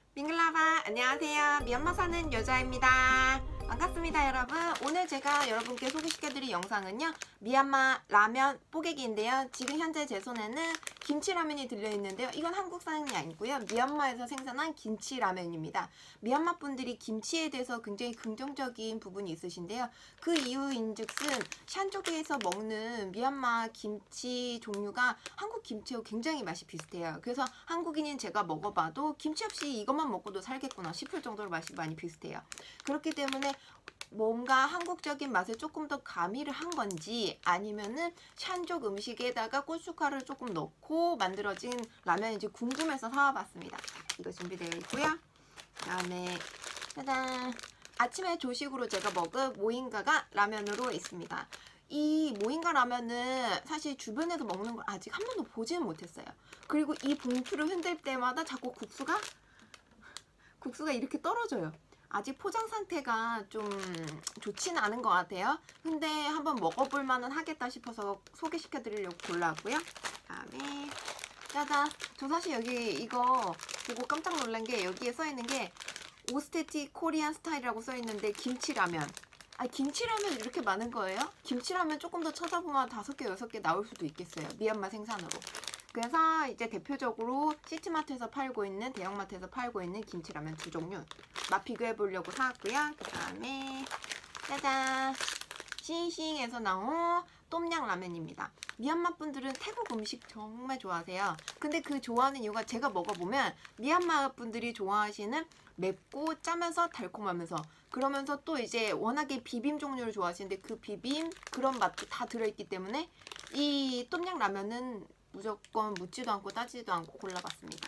밍글라바 안녕하세요. 미얀마 사는 여자입니다. 반갑습니다 여러분. 오늘 제가 여러분께 소개시켜드릴 영상은요, 미얀마 라면 뽀개기인데요. 지금 현재 제 손에는 김치라면이 들려있는데요. 이건 한국산이 아니고요, 미얀마에서 생산한 김치라면입니다. 미얀마 분들이 김치에 대해서 굉장히 긍정적인 부분이 있으신데요. 그 이유인즉슨 샨족에서 먹는 미얀마 김치 종류가 한국 김치와 굉장히 맛이 비슷해요. 그래서 한국인인 제가 먹어봐도 김치 없이 이것만 먹고도 살겠구나 싶을 정도로 맛이 많이 비슷해요. 그렇기 때문에 뭔가 한국적인 맛을 조금 더 가미를 한 건지, 아니면은 샨족 음식에다가 고춧가루를 조금 넣고 만들어진 라면인지 궁금해서 사와봤습니다. 이거 준비되어 있고요. 그 다음에 짜잔, 아침에 조식으로 제가 먹은 모잉가가 라면으로 있습니다. 이 모잉가 라면은 사실 주변에서 먹는 걸 아직 한 번도 보지는 못했어요. 그리고 이 봉투를 흔들 때마다 자꾸 국수가 이렇게 떨어져요. 아직 포장 상태가 좀 좋지는 않은 것 같아요. 근데 한번 먹어볼 만은 하겠다 싶어서 소개시켜 드리려고 골랐고요. 그다음에 짜잔, 저 사실 여기 이거 보고 깜짝 놀란 게, 여기에 써있는 게 오스테티 코리안 스타일이라고 써있는데 김치라면. 김치라면 이렇게 많은 거예요? 김치라면 조금 더 찾아보면 5개, 6개 나올 수도 있겠어요. 미얀마 생산으로. 그래서 이제 대표적으로 시티마트에서 팔고 있는, 대형마트에서 팔고 있는 김치라면 2종류 맛 비교해 보려고 사왔고요. 그 다음에 짜잔, 싱싱에서 나온 똠양 라면입니다. 미얀마 분들은 태국 음식 정말 좋아하세요. 근데 그 좋아하는 이유가, 제가 먹어보면 미얀마 분들이 좋아하시는 맵고 짜면서 달콤하면서, 그러면서 또 이제 워낙에 비빔 종류를 좋아하시는데 그 비빔 그런 맛도 다 들어있기 때문에 이 똠양 라면은 무조건 묻지도 않고 따지도 않고 골라봤습니다.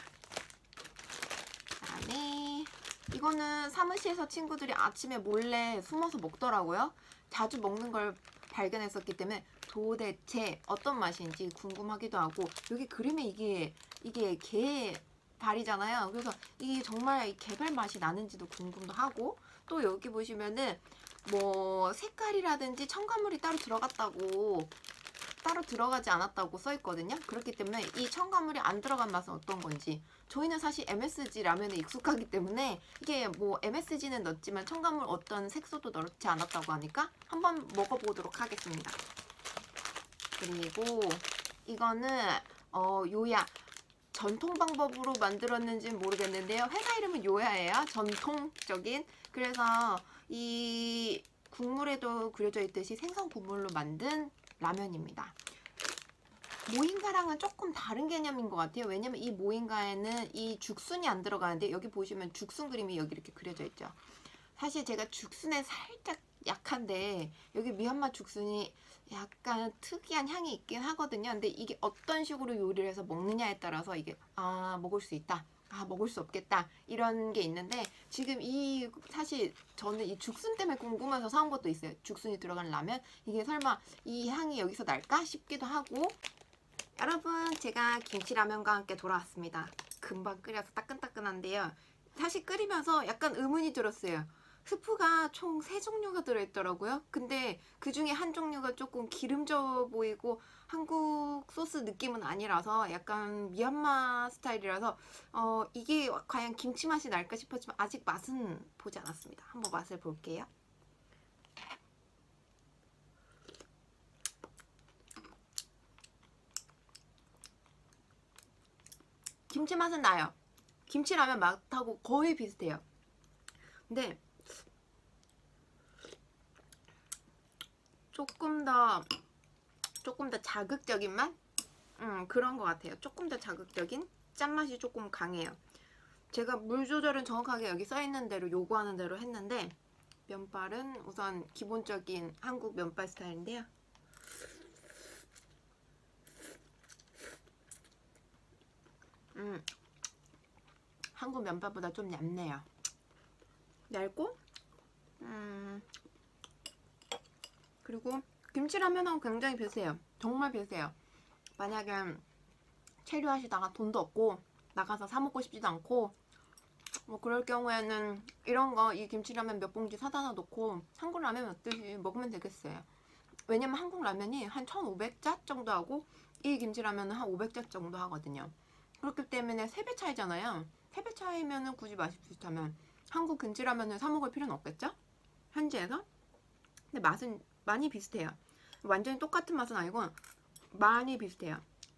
그다음에 이거는 사무실에서 친구들이 아침에 몰래 숨어서 먹더라고요. 자주 먹는 걸 발견했었기 때문에 도대체 어떤 맛인지 궁금하기도 하고, 여기 그림에 이게 개발이잖아요. 그래서 이게 정말 개발 맛이 나는지도 궁금도 하고, 또 여기 보시면은 뭐 색깔이라든지 첨가물이 따로 들어가지 않았다고 써있거든요. 그렇기 때문에 이 첨가물이 안 들어간 맛은 어떤 건지, 저희는 사실 MSG 라면에 익숙하기 때문에 이게 뭐 MSG는 넣었지만 첨가물 어떤 색소도 넣지 않았다고 하니까 한번 먹어보도록 하겠습니다. 그리고 이거는 요야, 전통 방법으로 만들었는지는 모르겠는데요. 회사 이름은 요야예요. 전통적인. 그래서 이 국물에도 그려져 있듯이 생선 국물로 만든 라면입니다. 모잉가랑은 조금 다른 개념인 것 같아요. 왜냐면 이 모잉가에는 이 죽순이 안 들어가는데, 여기 보시면 죽순 그림이 여기 이렇게 그려져 있죠. 사실 제가 죽순에 살짝 약한데 여기 미얀마 죽순이 약간 특이한 향이 있긴 하거든요. 근데 이게 어떤 식으로 요리를 해서 먹느냐에 따라서 이게 먹을 수 있다, 먹을 수 없겠다, 이런 게 있는데, 지금 사실 저는 이 죽순 때문에 궁금해서 사온 것도 있어요. 죽순이 들어간 라면, 이게 설마 이 향이 여기서 날까 싶기도 하고. 여러분, 제가 김치라면과 함께 돌아왔습니다. 금방 끓여서 따끈따끈한데요. 사실 끓이면서 약간 의문이 들었어요. 스프가 총 3종류가 들어있더라고요. 근데 그 중에 한 종류가 조금 기름져 보이고 한국 소스 느낌은 아니라서 약간 미얀마 스타일이라서 이게 과연 김치 맛이 날까 싶었지만 아직 맛은 보지 않았습니다. 한번 맛을 볼게요. 김치 맛은 나요. 김치라면 맛하고 거의 비슷해요. 근데 조금 더 자극적인 맛? 그런 것 같아요. 조금 더 자극적인 짠맛이 조금 강해요. 제가 물 조절은 정확하게 여기 써있는 대로, 요구하는 대로 했는데, 면발은 우선 기본적인 한국 면발 스타일인데요. 한국 면발보다 좀 얇네요. 얇고 그리고 김치라면하고 굉장히 비슷해요. 정말 비슷해요. 만약에 체류하시다가 돈도 없고 나가서 사 먹고 싶지도 않고 뭐 그럴 경우에는 이런 거, 이 김치라면 몇 봉지 사다 놓고 한국 라면 먹듯이 먹으면 되겠어요. 왜냐면 한국 라면이 한 1500자 정도 하고 이 김치라면은 한 500자 정도 하거든요. 그렇기 때문에 3배 차이잖아요. 세배 차이면은 굳이 맛이 비슷하면 한국 김치라면을 사 먹을 필요는 없겠죠? 현지에서? 근데 맛은 많이 비슷해요. 완전히 똑같은 맛은 아니고 많이 비슷해요.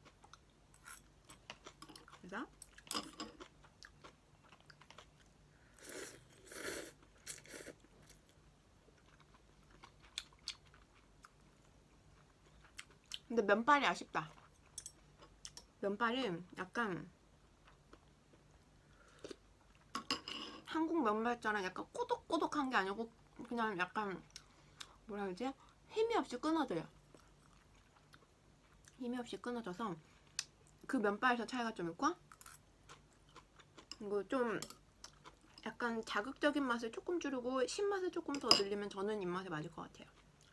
그래서 근데 면발이 아쉽다. 면발이 약간 한국 면발처럼 약간 꼬독꼬독한 게 아니고 그냥 약간 뭐라 그러지? 힘이 없이 끊어져요. 힘이 없이 끊어져서 그 면발에서 차이가 좀 있고, 그리고 좀 약간 자극적인 맛을 조금 줄이고 신맛을 조금 더 늘리면 저는 입맛에 맞을 것 같아요.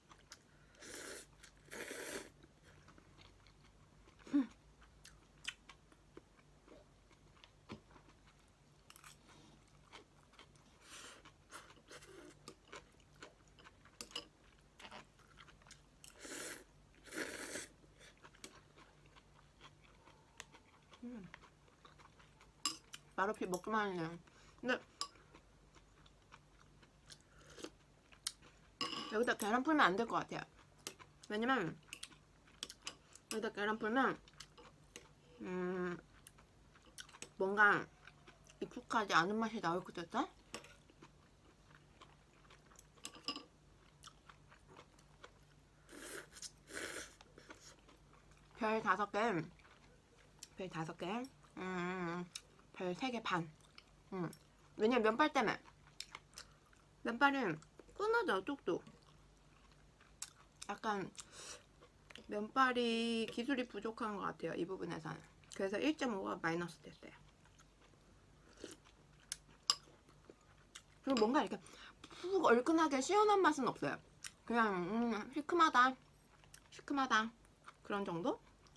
말없이 먹기만 하네요. 근데 여기다 계란 풀면 안 될 것 같아요. 왜냐면 여기다 계란 풀면 뭔가 익숙하지 않은 맛이 나올 것 같아. 별 5개, 별 5개, 별 3개 반. 왜냐면 면발 때문에. 면발은 끊어져, 뚝뚝. 약간 면발이 기술이 부족한 것 같아요, 이 부분에서는. 그래서 1.5가 마이너스 됐어요. 그리고 뭔가 이렇게 푹 얼큰하게 시원한 맛은 없어요. 그냥 시큼하다, 시큼하다 그런 정도?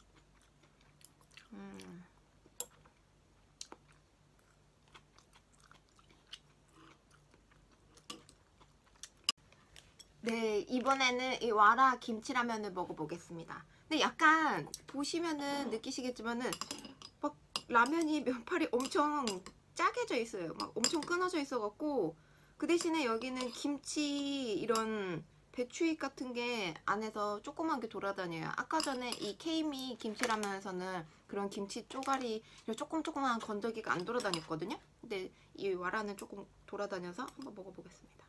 네, 이번에는 이 와라 김치라면을 먹어보겠습니다. 근데 약간 보시면은 느끼시겠지만은 막 라면이 면발이 엄청 짜게져 있어요. 막 엄청 끊어져 있어갖고 그 대신에 여기는 김치 이런 배추잎 같은 게 안에서 조그맣게 돌아다녀요. 아까 전에 이 케이미 김치라면에서는 그런 김치 쪼가리 조그만 건더기가 안 돌아다녔거든요. 근데 이 와라는 조금 돌아다녀서 한번 먹어보겠습니다.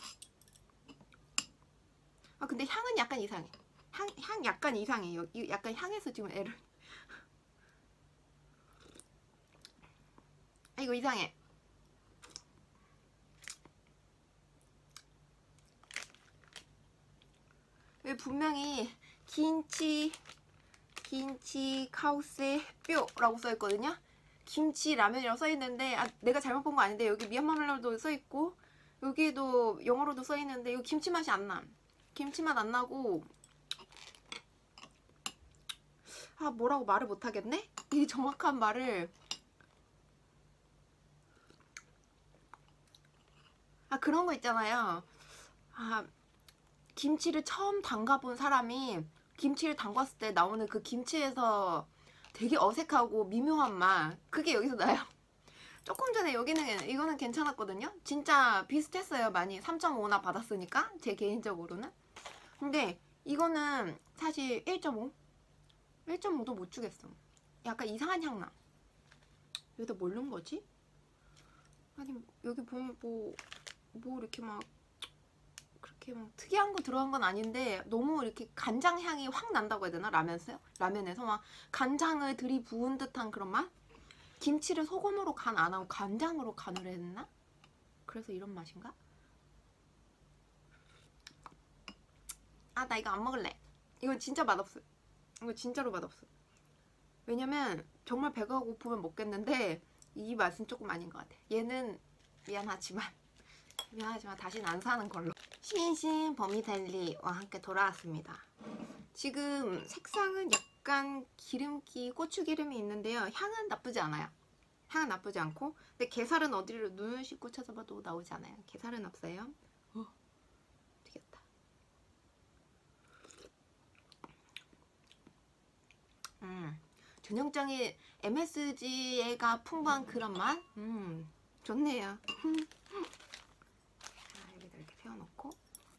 아 근데 향은 약간 이상해. 향 약간 이상해요. 약간 향에서 지금 애를 아 이거 이상해. 여기 분명히 김치 카우세 뼈라고 써있거든요. 김치 라면이라고 써있는데 아 내가 잘못 본 거 아닌데 여기 미얀마 말로도 써있고 여기에도 영어로도 써있는데 이거 김치 맛이 안 나. 김치 맛 안 나고 아 뭐라고 말을 못하겠네? 이 정확한 말을 아 그런 거 있잖아요. 아 김치를 처음 담가본 사람이 김치를 담갔을 때 나오는 그 김치에서 되게 어색하고 미묘한 맛 그게 여기서 나요. 조금 전에 여기는 이거는 괜찮았거든요. 진짜 비슷했어요. 많이 3.5나 받았으니까 제 개인적으로는. 근데 이거는 사실 1.5? 1.5도 못 주겠어. 약간 이상한 향 나. 여기다 뭘 넣은 거지? 아니 여기 보면 뭐 이렇게 막 그렇게 막 특이한 거 들어간 건 아닌데 너무 이렇게 간장 향이 확 난다고 해야 되나? 라면에서 막 간장을 들이부은 듯한 그런 맛? 김치를 소금으로 간 안 하고 간장으로 간을 했나? 그래서 이런 맛인가? 아 나 이거 안 먹을래. 이건 진짜 맛없어. 이거 진짜로 맛없어. 왜냐면 정말 배가 고프면 먹겠는데 이 맛은 조금 아닌 것 같아. 얘는 미안하지만 다시는 안 사는 걸로. 신신 버미델리와 함께 돌아왔습니다. 지금 색상은 약간 기름기, 고추기름이 있는데요. 향은 나쁘지 않아요. 향은 나쁘지 않고 근데 게살은 어디를 눈을 씻고 찾아봐도 나오지 않아요. 게살은 없어요. 되겠다. 전형적인 MSG가 풍부한 그런 맛? 좋네요. 자, 여기다 이렇게 세워놓고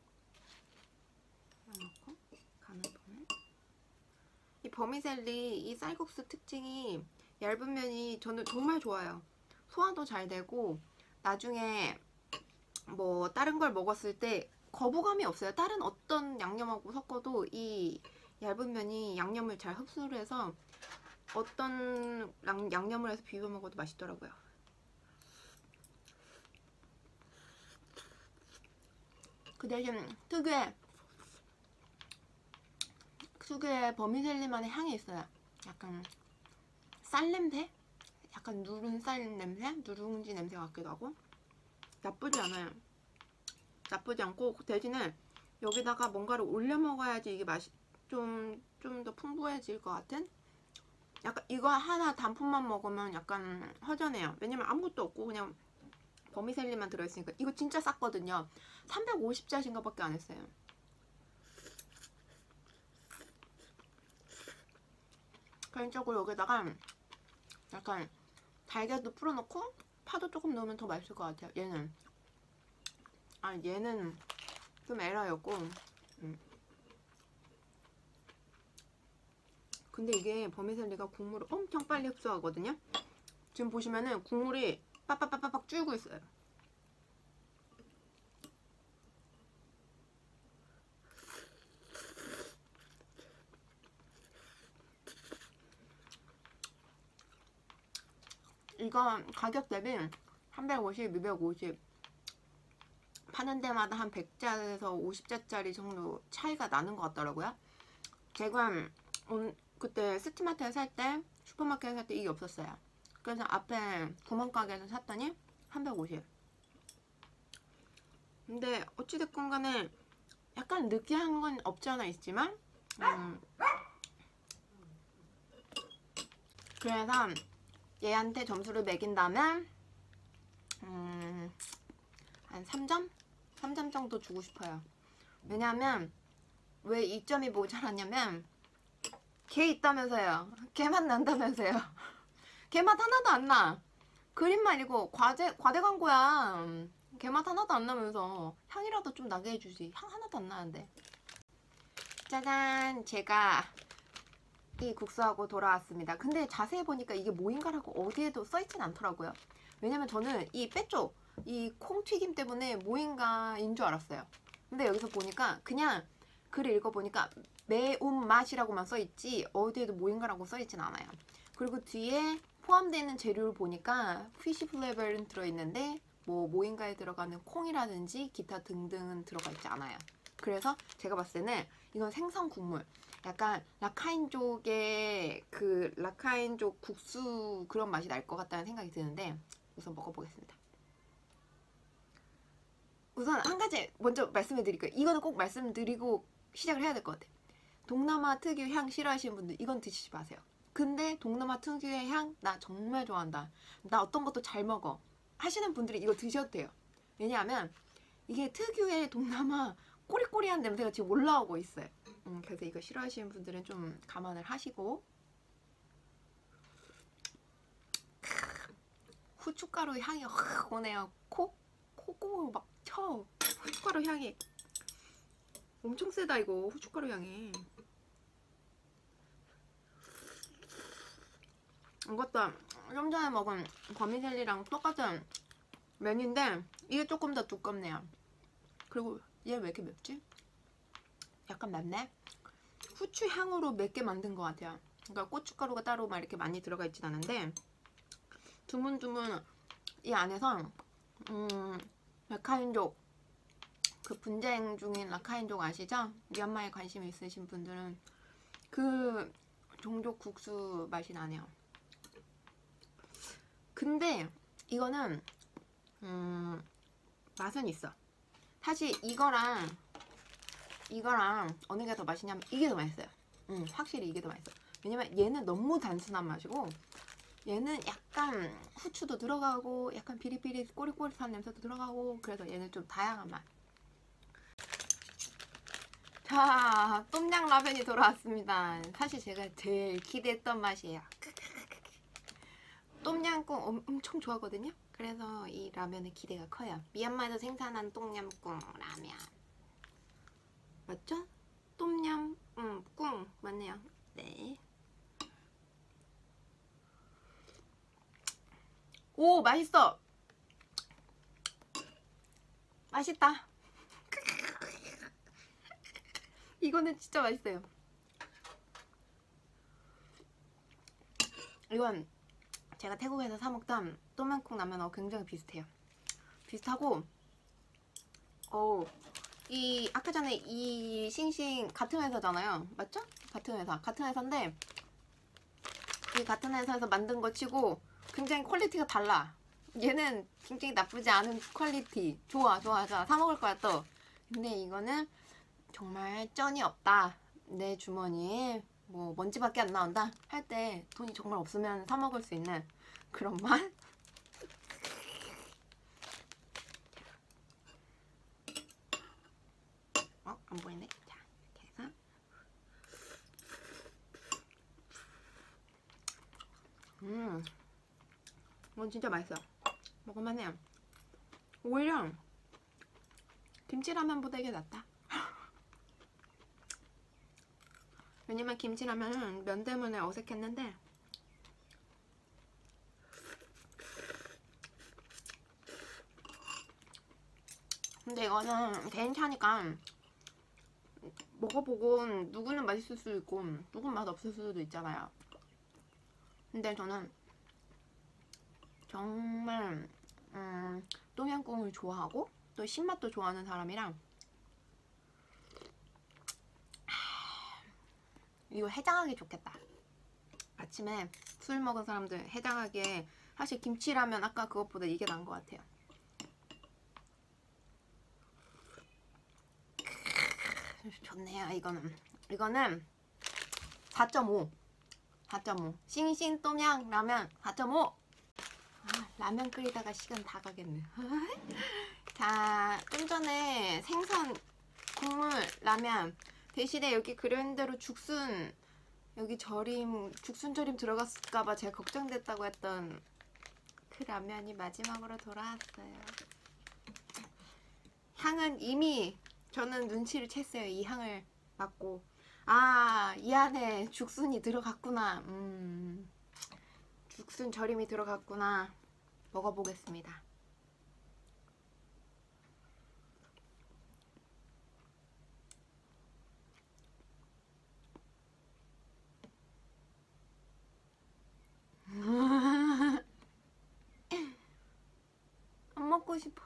간을 보면 이 버미셀리 이 쌀국수 특징이 얇은 면이 저는 정말 좋아요. 소화도 잘 되고 나중에 뭐 다른 걸 먹었을 때 거부감이 없어요. 다른 어떤 양념하고 섞어도 이 얇은 면이 양념을 잘 흡수를 해서 어떤 양념을 해서 비벼 먹어도 맛있더라고요. 그 대신 특유의 버미셀리만의 향이 있어요. 약간 쌀 냄새? 약간 누른 쌀 냄새? 누룽지 냄새 같기도 하고 나쁘지 않아요. 나쁘지 않고 대신에 여기다가 뭔가를 올려 먹어야지 이게 맛이 좀 더 풍부해질 것 같은? 약간 이거 하나 단품만 먹으면 약간 허전해요. 왜냐면 아무것도 없고 그냥 버미셀리만 들어있으니까. 이거 진짜 쌌거든요. 350짜리인가 밖에 안 했어요. 개인적으로 여기다가 약간 달걀도 풀어놓고 파도 조금 넣으면 더 맛있을 것 같아요. 얘는 좀 에러였고 근데 이게 버미셀리가 국물을 엄청 빨리 흡수하거든요. 지금 보시면은 국물이 빡빡빡빡 줄고 있어요. 이거 가격 대비 350, 250 파는 데마다 한 100자에서 50자짜리 정도 차이가 나는 것 같더라고요. 제가 그때 스티마트에 살 때, 슈퍼마켓에 살 때 이게 없었어요. 그래서 앞에 구멍가게에서 샀더니 350. 근데 어찌됐건 간에 약간 느끼한 건 없지 않아 있지만 그래서 얘한테 점수를 매긴다면 한 3점? 3점 정도 주고 싶어요. 왜냐면 왜 2점이 모자랐냐면 걔 있다면서요. 걔맛 난다면서요. 걔맛 하나도 안 나. 그림만 이고 과대 광고야. 걔맛 하나도 안 나면서 향이라도 좀 나게 해주지. 향 하나도 안 나는데. 짜잔, 제가 이 국수하고 돌아왔습니다. 근데 자세히 보니까 이게 뭐인가라고 어디에도 써있진 않더라고요. 왜냐면 저는 이 빼쪽, 이 콩튀김 때문에 뭐인가인 줄 알았어요. 근데 여기서 보니까 그냥 글을 읽어보니까 매운맛이라고만 써있지 어디에도 뭐인가라고 써있진 않아요. 그리고 뒤에 포함되어 있는 재료를 보니까 피쉬 플레이버는 들어있는데 뭐인가에 들어가는 콩이라든지 기타 등등은 들어가 있지 않아요. 그래서 제가 봤을 때는 이건 생선 국물, 약간 라카인족의 그 라카인족 국수 그런 맛이 날 것 같다는 생각이 드는데 우선 먹어보겠습니다. 우선 한 가지 먼저 말씀해 드릴게요. 이거는 꼭 말씀드리고 시작을 해야 될 것 같아요. 동남아 특유 향 싫어하시는 분들 이건 드시지 마세요. 근데 동남아 특유의 향 나 정말 좋아한다, 나 어떤 것도 잘 먹어 하시는 분들이 이거 드셔도 돼요. 왜냐하면 이게 특유의 동남아 꼬리꼬리한 냄새가 지금 올라오고 있어요. 그래서 이거 싫어하시는 분들은 좀 감안을 하시고. 후춧가루 향이 확 오네요. 코고 막 쳐. 후춧가루 향이 엄청 세다 이거. 후춧가루 향이. 이것도 좀 전에 먹은 버미셀리랑 똑같은 면인데 이게 조금 더 두껍네요. 그리고 얘 왜 이렇게 맵지? 약간 맵네? 후추 향으로 맵게 만든 것 같아요. 그러니까 고춧가루가 따로 막 이렇게 많이 들어가 있진 않은데 드문드문 이 안에서 라카인족, 그 분쟁 중인 라카인족 아시죠? 미얀마에 관심 있으신 분들은 그 종족 국수 맛이 나네요. 근데 이거는 맛은 있어. 사실 이거랑 어느 게 더 맛있냐면 이게 더 맛있어요. 확실히 이게 더 맛있어. 왜냐면 얘는 너무 단순한 맛이고 얘는 약간 후추도 들어가고 약간 비릿비릿 꼬릿꼬릿한 냄새도 들어가고 그래서 얘는 좀 다양한 맛. 자, 똠양 라면이 돌아왔습니다. 사실 제가 제일 기대했던 맛이에요. 똠양꿍 엄청 좋아하거든요. 그래서 이 라면에 기대가 커요. 미얀마에서 생산한 똠얌꿍 라면 맞죠? 똠얌 꿍 맞네요. 네. 오 맛있어. 맛있다. 이거는 진짜 맛있어요. 이건 제가 태국에서 사 먹던 똠양꿍 라면하고 굉장히 비슷해요. 비슷하고 이 아까 전에 이 싱싱 같은 회사잖아요. 맞죠? 같은 회사인데 이 같은 회사에서 만든 거 치고 굉장히 퀄리티가 달라. 얘는 굉장히 나쁘지 않은 퀄리티. 좋아. 사 먹을 거야 또. 근데 이거는 정말 쩐이 없다. 내 주머니에 뭐 먼지밖에 안 나온다 할 때 돈이 정말 없으면 사 먹을 수 있는 그런 맛? 안 보이네. 자, 이렇게 해서 이건 진짜 맛있어요. 먹을만해요. 오히려 김치라면보다 이게 낫다. 왜냐면 김치라면은 면 때문에 어색했는데 근데 이거는 개인차니까 먹어보고 누구는 맛있을 수도 있고 누구는 맛 없을 수도 있잖아요. 근데 저는 정말 똠양꿍을 좋아하고 또 신맛도 좋아하는 사람이랑 이거 해장하기 좋겠다. 아침에 술 먹은 사람들 해장하기에 사실 김치라면 아까 그것보다 이게 나은 것 같아요. 좋네요. 이거는 4.5 싱싱 똠양 라면 4.5. 라면 끓이다가 시간 다 가겠네. 자, 좀 전에 생선 국물 라면 대신에 여기 그랜드로 죽순 죽순 절임 들어갔을까봐 제가 걱정됐다고 했던 그 라면이 마지막으로 돌아왔어요. 향은 이미 저는 눈치를 챘어요. 이 향을 맡고 이 안에 죽순이 들어갔구나. 죽순 절임이 들어갔구나. 먹어보겠습니다. 안 먹고 싶어.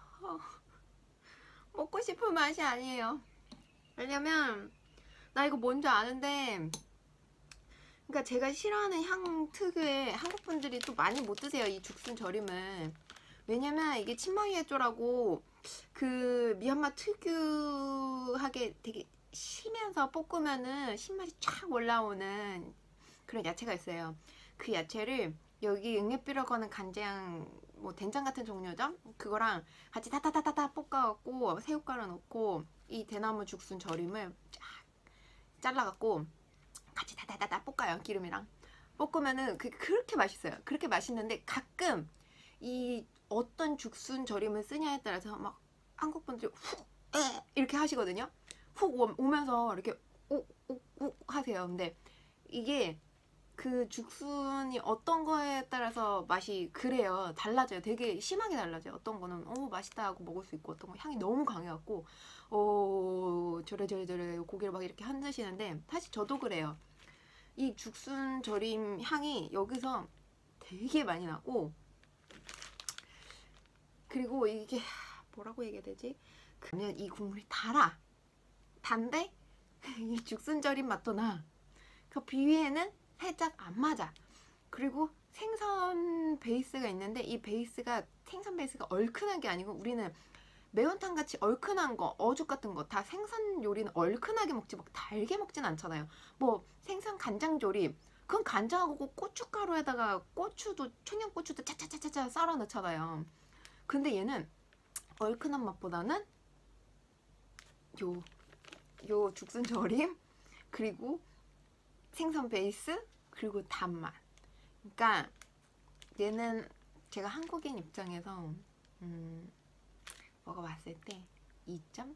먹고 싶은 맛이 아니에요. 왜냐면 나 이거 뭔지 아는데 그러니까 제가 싫어하는 향 특유의 한국 분들이 또 많이 못 드세요. 이 죽순 절임은. 왜냐면 이게 친머이에쪼라고 그 미얀마 특유하게 되게 쉬면서 볶으면은 신맛이 쫙 올라오는 그런 야채가 있어요. 그 야채를 여기 응애비라고 하는 간장 뭐 된장 같은 종류죠? 그거랑 같이 타타타타타 볶아갖고 새우가루 넣고 이 대나무 죽순 절임을 쫙 잘라갖고 같이 다다다다 볶아요. 기름이랑 볶으면은 그렇게 맛있어요. 그렇게 맛있는데 가끔 이 어떤 죽순 절임을 쓰냐에 따라서 막 한국 분들이 훅 이렇게 하시거든요. 훅 오면서 이렇게 옥옥옥 하세요. 근데 이게 그 죽순이 어떤 거에 따라서 맛이 그래요. 달라져요. 되게 심하게 달라져요. 어떤 거는 맛있다 하고 먹을 수 있고 어떤 거 향이 너무 강해갖고 저래 고기를 막 이렇게 흔드시는데 사실 저도 그래요. 이 죽순 절임 향이 여기서 되게 많이 나고 그리고 이게 뭐라고 얘기해야 되지? 그러면 이 국물이 단데 이 죽순 절임 맛도 나. 그 비위에는 살짝 안 맞아. 그리고 생선 베이스가 있는데 이 베이스가 생선 베이스가 얼큰한 게 아니고 우리는 매운탕 같이 얼큰한 거, 어죽 같은 거 다 생선 요리는 얼큰하게 먹지 막 달게 먹진 않잖아요. 뭐 생선 간장 조림 그건 간장하고 고춧가루에다가 고추도 청양고추도 차차차차차 썰어 넣잖아요. 근데 얘는 얼큰한 맛보다는 요 죽순 절임 그리고 생선 베이스 그리고 단맛. 그러니까 얘는 제가 한국인 입장에서 먹어봤을 때 2점?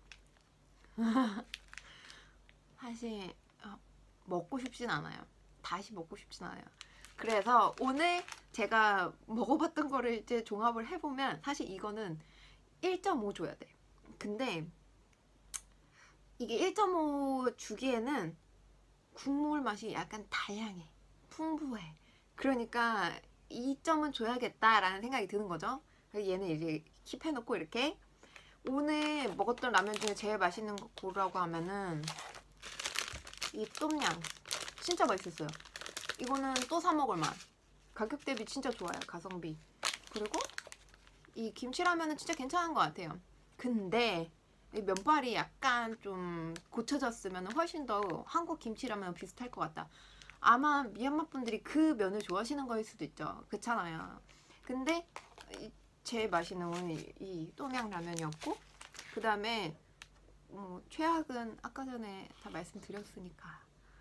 사실 먹고 싶진 않아요. 다시 먹고 싶진 않아요. 그래서 오늘 제가 먹어봤던 거를 이제 종합을 해보면 사실 이거는 1.5 줘야 돼. 근데 이게 1.5 주기에는 국물 맛이 약간 다양해, 풍부해. 그러니까 2점은 줘야겠다라는 생각이 드는 거죠. 그래서 얘는 이제 킵해놓고 이렇게 오늘 먹었던 라면 중에 제일 맛있는 거 고르라고 하면은 이 똠양 진짜 맛있었어요. 이거는 또 사 먹을 맛. 가격 대비 진짜 좋아요, 가성비. 그리고 이 김치라면은 진짜 괜찮은 것 같아요. 근데 이 면발이 약간 좀 고쳐졌으면 훨씬 더 한국 김치라면 비슷할 것 같다. 아마 미얀마 분들이 그 면을 좋아하시는 거일 수도 있죠. 그렇잖아요. 근데 제일 맛있는 건 이 똠양 라면이었고, 그 다음에 최악은 아까 전에 다 말씀드렸으니까.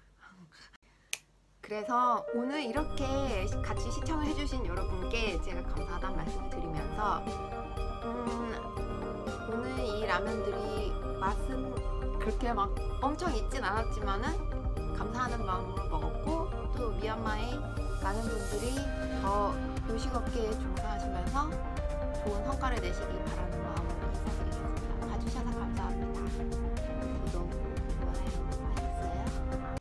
그래서 오늘 이렇게 같이 시청을 해주신 여러분께 제가 감사하다는 말씀을 드리면서 오늘 이 라면들이 맛은 그렇게 막 엄청 있진 않았지만은 감사하는 마음으로 먹었고, 또 미얀마의 많은 분들이 더 요식업계에 종사하시면서 좋은 성과를 내시기 바라는 마음으로 인사드리겠습니다. 봐주셔서 감사합니다. 구독, 좋아요